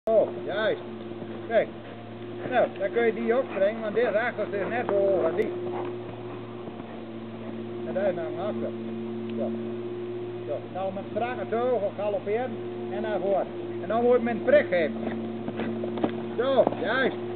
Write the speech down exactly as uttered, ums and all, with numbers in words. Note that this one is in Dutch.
Oh, juist. Kijk. Nou, dan kun je die ook springen, want dit rechters is net zo hoog als die. En daar is nou een achter. Zo. Zo. Nou met strakke teugel galopperen en naar voren. En dan moet je met een prik geven. Zo, juist.